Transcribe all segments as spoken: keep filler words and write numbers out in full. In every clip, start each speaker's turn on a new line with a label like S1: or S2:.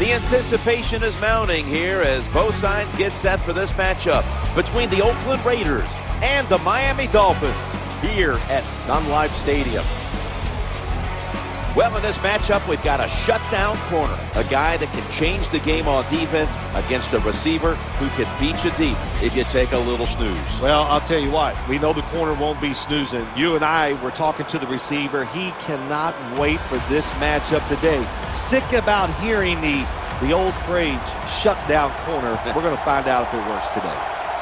S1: The anticipation is mounting here as both sides get set for this matchup between the Oakland Raiders and the Miami Dolphins here at Sun Life Stadium. Well, in this matchup, we've got a shutdown corner, a guy that can change the game on defense against a receiver who can beat you deep if you take a little snooze.
S2: Well, I'll tell you what, we know the corner won't be snoozing. You and I were talking to the receiver. He cannot wait for this matchup today. Sick about hearing the, the old phrase, shutdown corner. We're going to find out if it works today.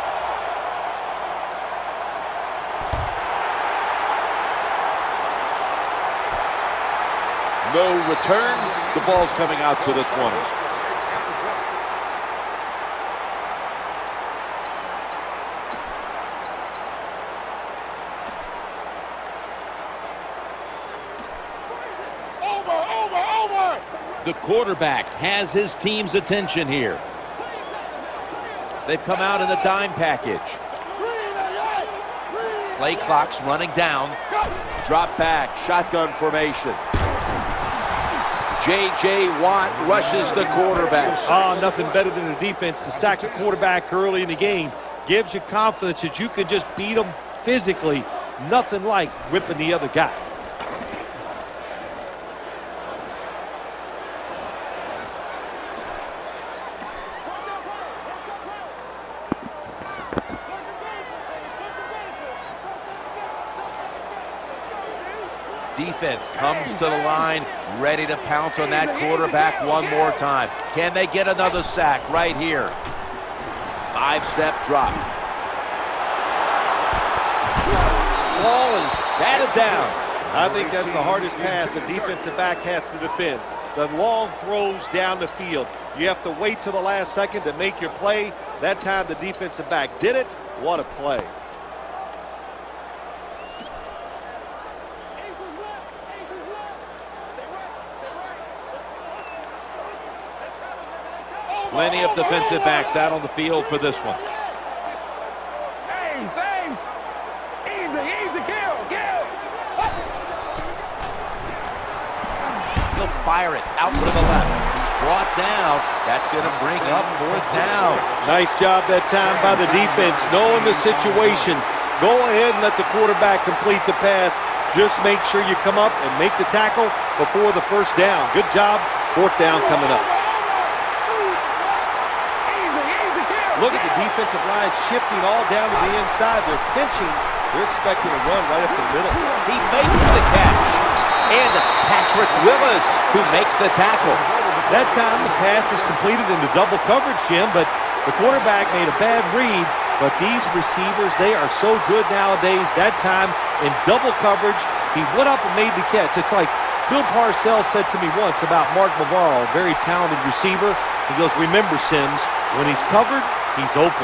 S1: No return. The ball's coming out to the twenty.
S3: Over, over, over.
S1: The quarterback has his team's attention here. They've come out in the dime package. Play clock's running down. Drop back, shotgun formation. J J. Watt rushes the quarterback.
S2: Ah, oh, nothing better than a defense to sack a quarterback early in the game. Gives you confidence that you can just beat them physically. Nothing like whipping the other guy.
S1: Defense comes to the line, ready to pounce on that quarterback one more time. Can they get another sack right here? Five-step drop. Ball is batted down.
S2: I think that's the hardest pass a defensive back has to defend. The long throws down the field. You have to wait till the last second to make your play. That time the defensive back did it. What a play.
S1: Plenty of defensive backs out on the field for this one.
S3: Hey, save. Easy, easy, kill, kill.
S1: He'll fire it out to the left. He's brought down. That's going to bring up fourth down.
S2: Nice job that time by the defense. Knowing the situation, go ahead and let the quarterback complete the pass. Just make sure you come up and make the tackle before the first down. Good job. Fourth down coming up. Look at the defensive line shifting all down to the inside. They're pinching. They're expecting a run right up the middle.
S1: He makes the catch. And it's Patrick Willis who makes the tackle.
S2: That time the pass is completed into double coverage, Jim, but the quarterback made a bad read. But these receivers, they are so good nowadays. That time in double coverage, he went up and made the catch. It's like Bill Parcells said to me once about Mark Navarro, a very talented receiver. He goes, remember, Sims, when he's covered, he's open.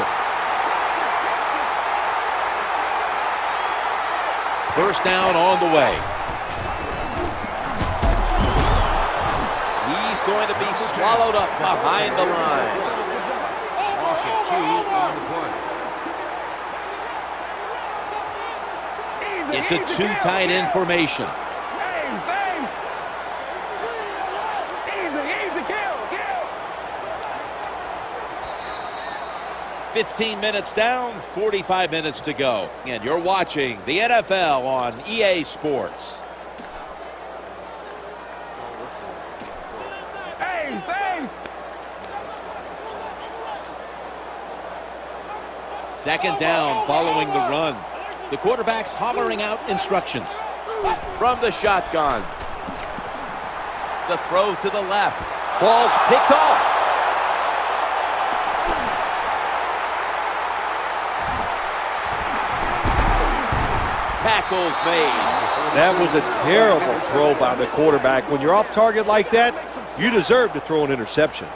S1: First down on the way. He's going to be swallowed up behind the line. It's a two tight end formation. fifteen minutes down, forty-five minutes to go. And you're watching the N F L on E A Sports.
S3: Hey, save.
S1: Second down following the run. The quarterback's hollering out instructions. From the shotgun. The throw to the left. Ball's picked off. Tackles made.
S2: That was a terrible throw by the quarterback. When you're off target like that, you deserve to throw an interception.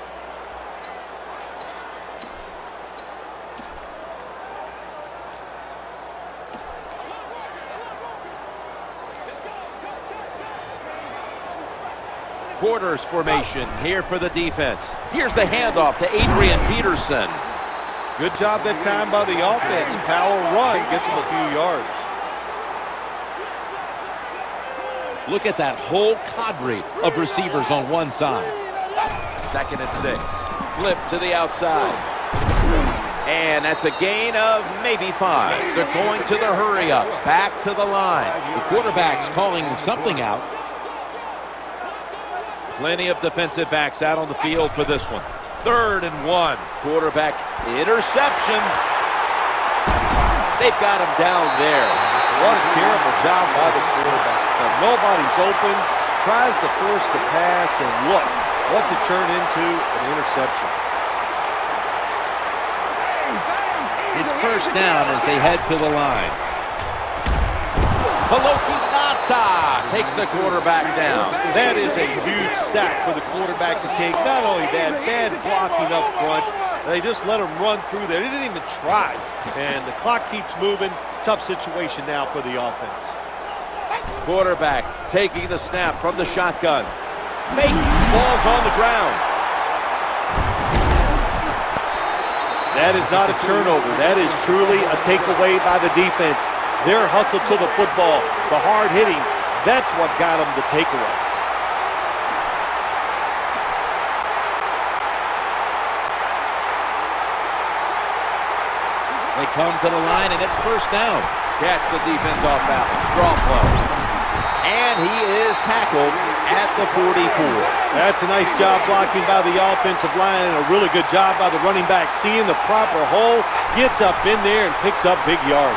S1: Quarters formation here for the defense. Here's the handoff to Adrian Peterson.
S2: Good job that time by the offense. Power run gets them a few yards.
S1: Look at that whole cadre of receivers on one side. Second and six. Flip to the outside. And that's a gain of maybe five. They're going to the hurry up. Back to the line. The quarterback's calling something out. Plenty of defensive backs out on the field for this one. Third and one. Quarterback interception. They've got him down there.
S2: What a terrible job by the quarterback. Nobody's open. Tries to force the pass, and look, what's it turned into? An interception.
S1: It's first down as they head to the line. Haloti Ngata takes the quarterback down.
S2: That is a huge sack for the quarterback to take. Not only that, bad blocking up front. They just let him run through there. They didn't even try. And the clock keeps moving. Tough situation now for the offense.
S1: Quarterback taking the snap from the shotgun. Make balls on the ground.
S2: That is not a turnover. That is truly a takeaway by the defense. Their hustle to the football, the hard hitting, that's what got them the takeaway.
S1: They come to the line, and it's first down. Catch the defense off balance. Draw play. And he is tackled at the forty-four.
S2: That's a nice job blocking by the offensive line, and a really good job by the running back. Seeing the proper hole, gets up in there and picks up big yards.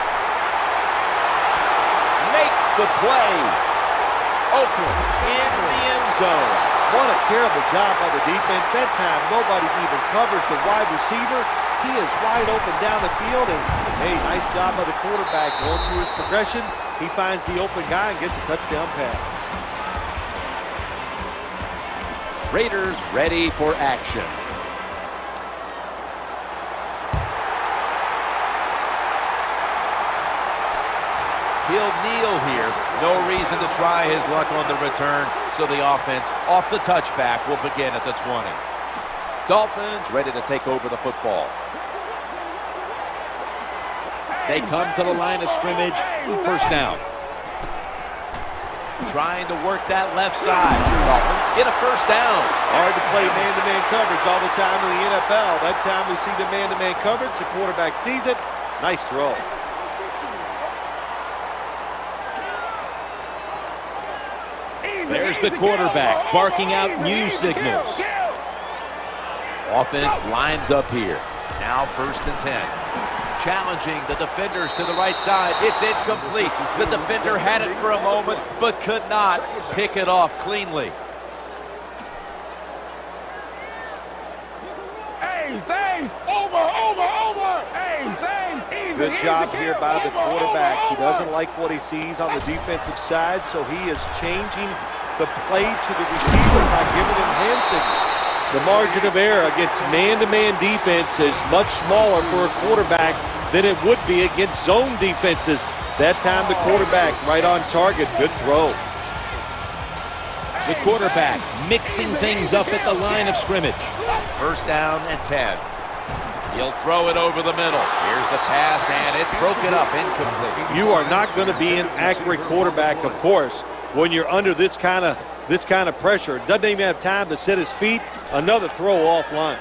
S1: Makes the play. Oakland in the end zone.
S2: What a terrible job by the defense. That time, nobody even covers the wide receiver. He is wide open down the field, and hey, nice job by the quarterback going through his progression. He finds the open guy and gets a touchdown pass.
S1: Raiders ready for action. He'll kneel here. No reason to try his luck on the return, so the offense off the touchback will begin at the twenty. Dolphins ready to take over the football. They come to the line of scrimmage. First down. Trying to work that left side. Dolphins get a first down.
S2: Hard to play man-to-man coverage all the time in the N F L. That time we see the man-to-man coverage. The quarterback sees it. Nice throw.
S1: There's the quarterback barking out new signals. Offense lines up here. Now first and ten. Challenging the defenders to the right side. It's incomplete. The defender had it for a moment, but could not pick it off cleanly.
S3: Hey, Saints! Over, over, over! Hey, Saints! Easy,
S2: Good job
S3: easy
S2: here
S3: kill.
S2: by the
S3: Over,
S2: quarterback.
S3: over,
S2: He doesn't
S3: over.
S2: like what he sees on the defensive side, so he is changing the play to the receiver by giving him hand signals. The margin of error against man-to-man defense is much smaller for a quarterback than it would be against zone defenses. That time the quarterback right on target. Good throw.
S1: The quarterback mixing things up at the line of scrimmage. First down and ten. He'll throw it over the middle. Here's the pass, and it's broken up, incomplete.
S2: You are not going to be an accurate quarterback, of course, when you're under this kind of this kind of pressure. Doesn't even have time to set his feet. Another throw offline.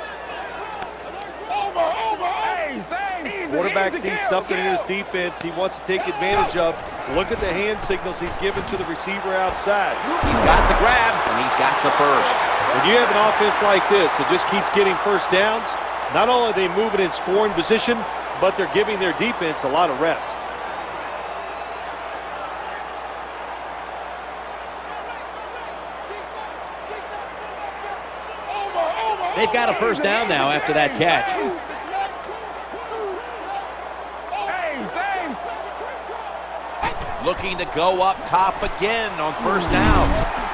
S3: Over, over, hey, Saints! Easy,
S2: Quarterback
S3: easy
S2: sees
S3: kill,
S2: something in
S3: kill.
S2: his defense he wants to take advantage of. Look at the hand signals he's given to the receiver outside.
S1: He's got the grab, and he's got the first.
S2: When you have an offense like this that just keeps getting first downs, not only are they moving in scoring position, but they're giving their defense a lot of rest.
S1: They've got a first down now after that catch.
S3: Hey, Saints!
S1: Looking to go up top again on first down.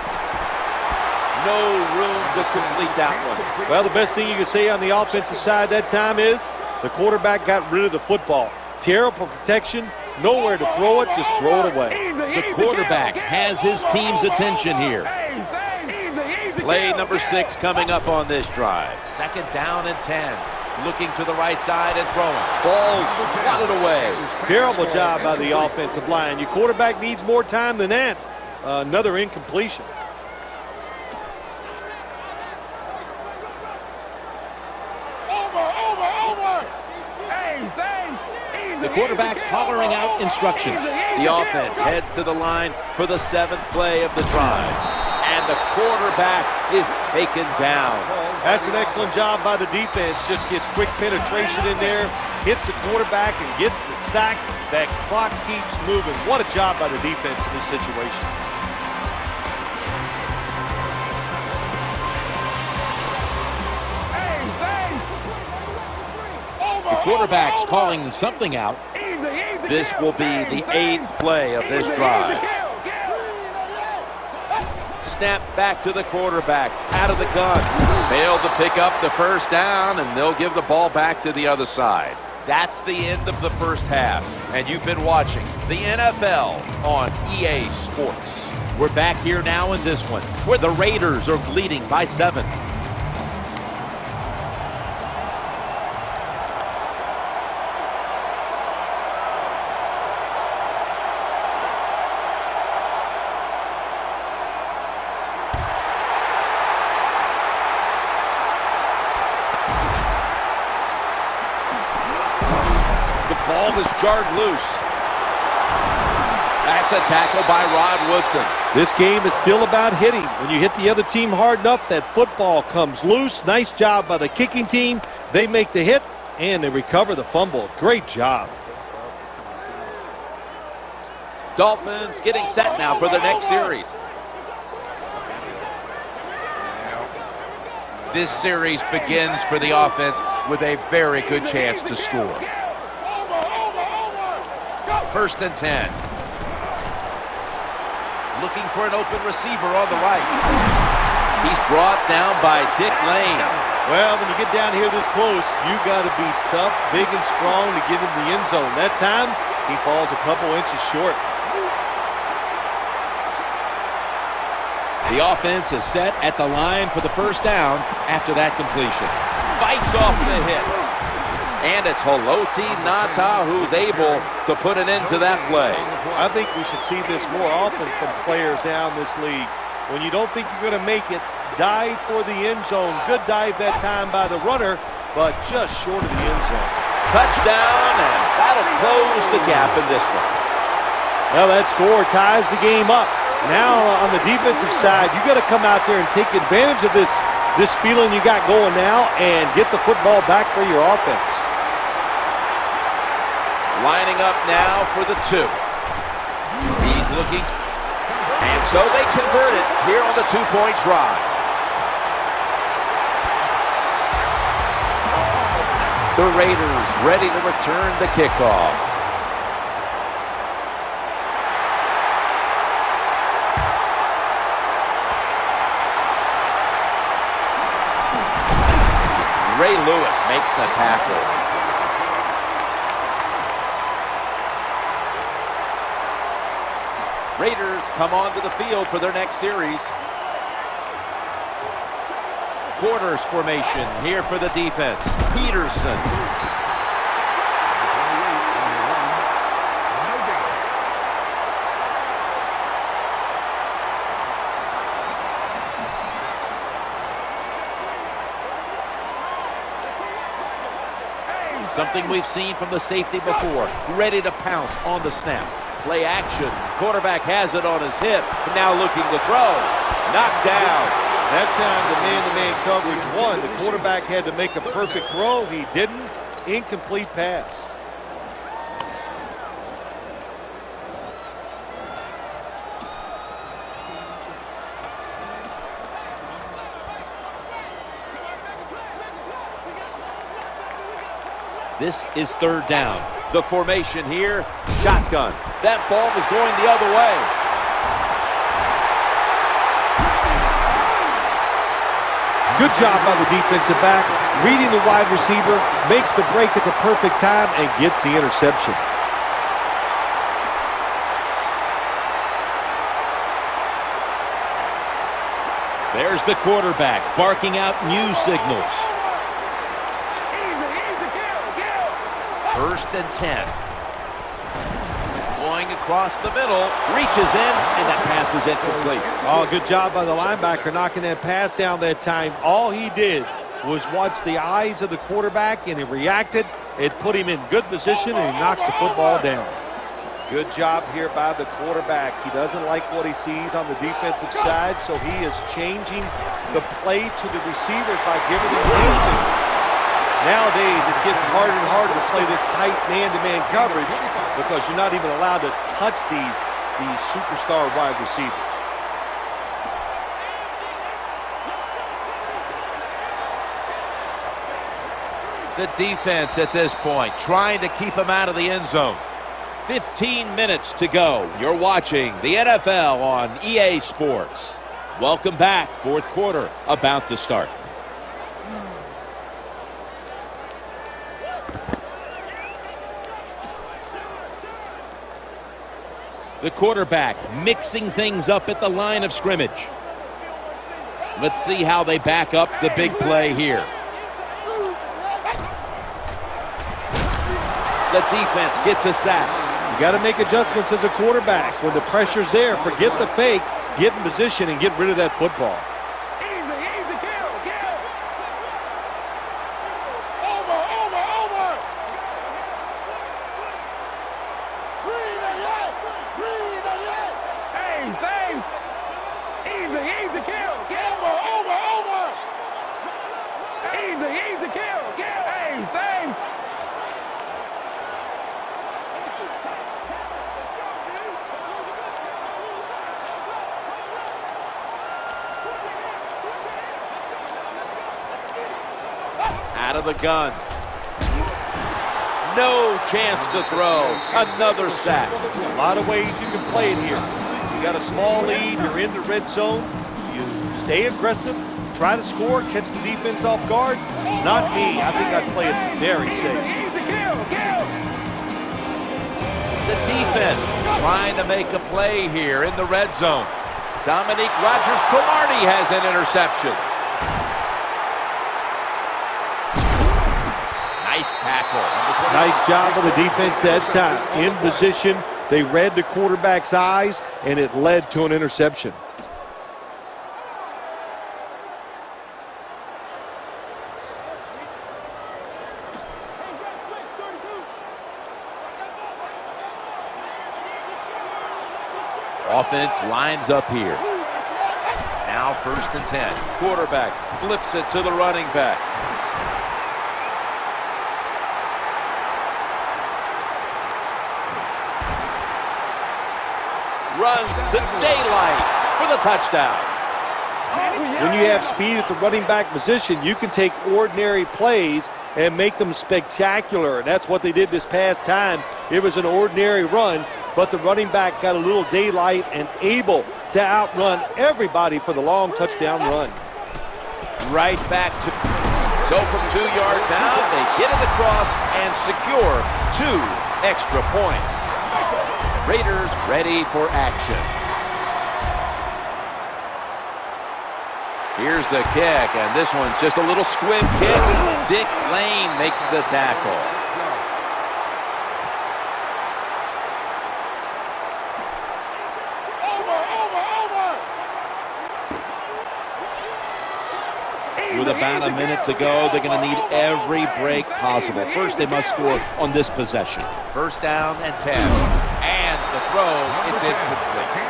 S1: No room to complete that one.
S2: Well, the best thing you could say on the offensive side that time is the quarterback got rid of the football. Terrible protection, nowhere to throw it, just throw it away.
S1: The quarterback has his team's attention here.
S3: Hey, Saints! Easy, easy
S1: Play
S3: kill.
S1: number six coming up on this drive. Second down and ten. Looking to the right side and throwing. Ball swatted away.
S2: Terrible job by the offensive line. Your quarterback needs more time than that. Uh, another incompletion.
S1: The quarterback's hollering out instructions. The offense heads to the line for the seventh play of the drive. And the quarterback is taken down.
S2: That's an excellent job by the defense. Just gets quick penetration in there, hits the quarterback, and gets the sack. That clock keeps moving. What a job by the defense in this situation.
S1: The quarterback's calling something out. This will be the eighth play of this drive. Snap back to the quarterback, out of the gun. Failed to pick up the first down, and they'll give the ball back to the other side. That's the end of the first half, and you've been watching the N F L on E A Sports. We're back here now in this one, where the Raiders are leading by seven. Ball is jarred loose. That's a tackle by Rod Woodson.
S2: This game is still about hitting. When you hit the other team hard enough, that football comes loose. Nice job by the kicking team. They make the hit, and they recover the fumble. Great job.
S1: Dolphins getting set now for the next series. This series begins for the offense with a very good chance to score. First and ten. Looking for an open receiver on the right. He's brought down by Dick Lane.
S2: Well, when you get down here this close, you got to be tough, big and strong to get in the end zone. That time, he falls a couple inches short.
S1: The offense is set at the line for the first down after that completion. Bites off the hit. And it's Haloti Ngata who's able to put an end to that play.
S2: I think we should see this more often from players down this league. When you don't think you're going to make it, dive for the end zone. Good dive that time by the runner, but just short of the end zone.
S1: Touchdown, and that'll close the gap in this one.
S2: Well, that score ties the game up. Now on the defensive side, you got to come out there and take advantage of this, this feeling you got going now and get the football back for your offense.
S1: Lining up now for the two. He's looking, and so they convert it here on the two-point try. The Raiders ready to return the kickoff. Ray Lewis makes the tackle. Raiders come onto the field for their next series. Quarters formation here for the defense. Peterson. Something we've seen from the safety before. Ready to pounce on the snap. Play action. Quarterback has it on his hip. Now looking to throw. Knocked down.
S2: That time the man-to-man coverage won. The quarterback had to make a perfect throw. He didn't. Incomplete pass.
S1: This is third down. The formation here, shotgun. That ball was going the other way.
S2: Good job by the defensive back. Reading the wide receiver, makes the break at the perfect time, and gets the interception.
S1: There's the quarterback barking out new signals. First and ten. Going across the middle, reaches in, and that pass is incomplete.
S2: Oh, good job by the linebacker knocking that pass down that time. All he did was watch the eyes of the quarterback, and he reacted It put him in good position, and he knocks the football down. Good job here by the quarterback. He doesn't like what he sees on the defensive side, so he is changing the play to the receivers by giving them hand signals. Nowadays, it's getting harder and harder to play this tight man-to-man coverage because you're not even allowed to touch these, these superstar wide receivers.
S1: The defense at this point trying to keep him out of the end zone. fifteen minutes to go. You're watching the N F L on E A Sports. Welcome back. Fourth quarter about to start. The quarterback mixing things up at the line of scrimmage. Let's see how they back up the big play here. The defense gets a sack.
S2: You got to make adjustments as a quarterback. When the pressure's there, forget the fake, get in position and get rid of that football.
S3: Easy, easy, kill, kill. Over, over, over. Green and yet, green and yet. Hey, save. Easy, easy, kill, kill. Over, over, over. Easy, easy, kill, kill. Hey, save.
S1: Out of the gun. No chance to throw. Another sack.
S2: A lot of ways you can play it here. You got a small lead, you're in the red zone. You stay aggressive, try to score, catch the defense off guard. Not me. I think I'd play it very safe.
S3: Easy, kill, kill.
S1: The defense trying to make a play here in the red zone. Dominique Rodgers-Cromartie has an interception. Nice tackle.
S2: Nice job of the defense that time. In position, they read the quarterback's eyes, and it led to an interception.
S1: Offense lines up here. Now first and ten. Quarterback flips it to the running back. Runs to daylight for the touchdown.
S2: When you have speed at the running back position, you can take ordinary plays and make them spectacular. And that's what they did this past time. It was an ordinary run, but the running back got a little daylight and able to outrun everybody for the long touchdown run.
S1: Right back to... So from two yards out, they get it across and secure two extra points. Raiders ready for action. Here's the kick, and this one's just a little squib kick. Dick Lane makes the tackle. With about a minute to go, they're going to need every break possible. First, they must score on this possession. First down and ten. And the throw, it's incomplete.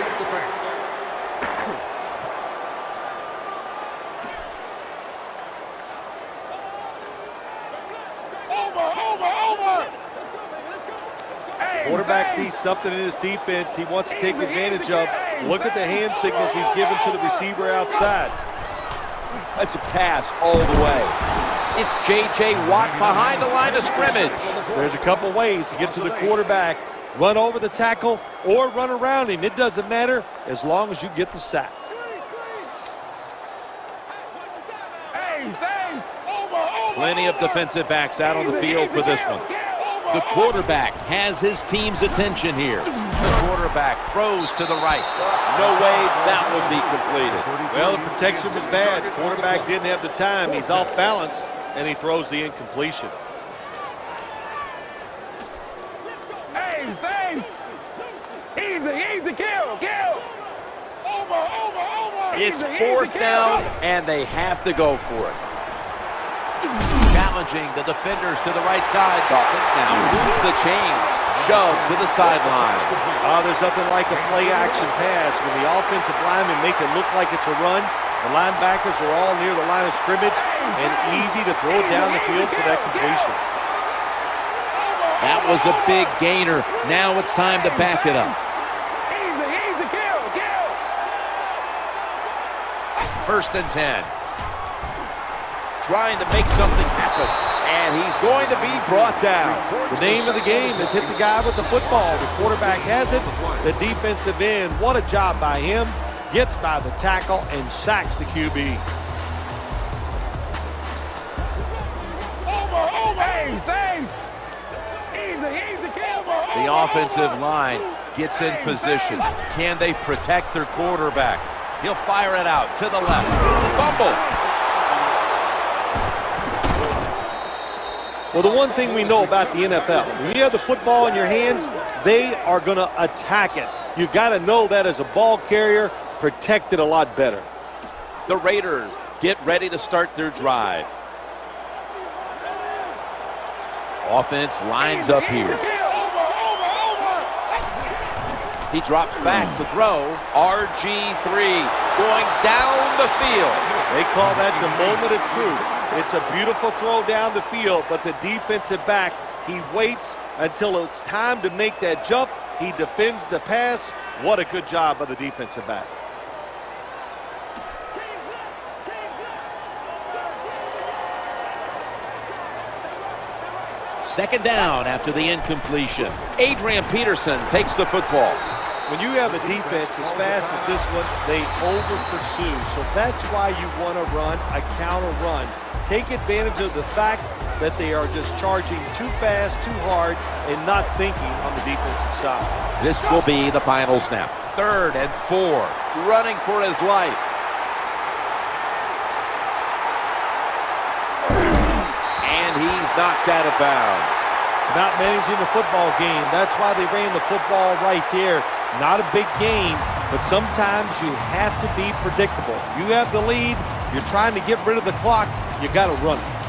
S2: Quarterback sees something in his defense he wants to take advantage of. Look at the hand signals he's given to the receiver outside.
S1: That's a pass all the way. It's J J Watt behind the line of scrimmage.
S2: There's a couple ways to get to the quarterback. Run over the tackle or run around him. It doesn't matter as long as you get the sack.
S1: Plenty of defensive backs out on the field for this one. The quarterback has his team's attention here. The quarterback throws to the right. No way that would be completed.
S2: Well, the protection was bad. The quarterback didn't have the time. He's off balance, and he throws the incompletion.
S3: Hey, save! Easy, easy, kill, kill! Over, over, over!
S1: It's
S3: Easy,
S1: fourth
S3: easy,
S1: down,
S3: kill.
S1: and they have to go for it. Now challenging the defenders to the right side. Dolphins now move the chains, shove to the sideline.
S2: Oh, there's nothing like a play-action pass. When the offensive linemen make it look like it's a run, the linebackers are all near the line of scrimmage and easy to throw it down the field for that completion.
S1: That was a big gainer. Now it's time to back it up.
S3: Easy, easy, kill, kill.
S1: First and ten. Trying to make something happen. And he's going to be brought down.
S2: The name of the game is hit the guy with the football. The quarterback has it. The defensive end, what a job by him. Gets by the tackle and sacks the Q B.
S3: Over, over. Hey, saves. Easy, easy, kill.
S1: The offensive line gets in position. Can they protect their quarterback? He'll fire it out to the left. Fumble.
S2: Well, the one thing we know about the N F L, when you have the football in your hands, they are going to attack it. You got to know that as a ball carrier, protect it a lot better.
S1: The Raiders get ready to start their drive. Offense lines up here. He drops back to throw. R G three going down the field.
S2: They call that the moment of truth. It's a beautiful throw down the field, but the defensive back, he waits until it's time to make that jump. He defends the pass. What a good job by the defensive back.
S1: Second down after the incompletion. Adrian Peterson takes the football.
S2: When you have a defense as fast as this one, they over-pursue. So that's why you want to run a counter run. Take advantage of the fact that they are just charging too fast, too hard, and not thinking on the defensive side.
S1: This will be the final snap. Third and four. Running for his life. And he's knocked out of bounds.
S2: It's about managing the football game. That's why they ran the football right there. Not a big game, but sometimes you have to be predictable. You have the lead. You're trying to get rid of the clock. You got to run it.